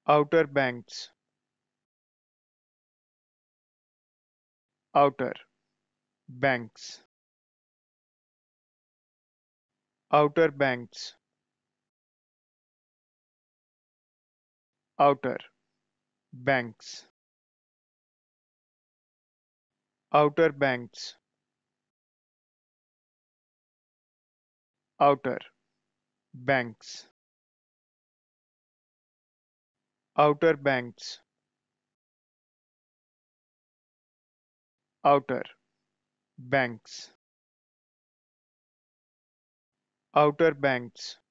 Outer banks. Outer banks. Outer banks. Outer banks. Outer banks. Outer banks. Outer banks. Outer banks. Outer banks.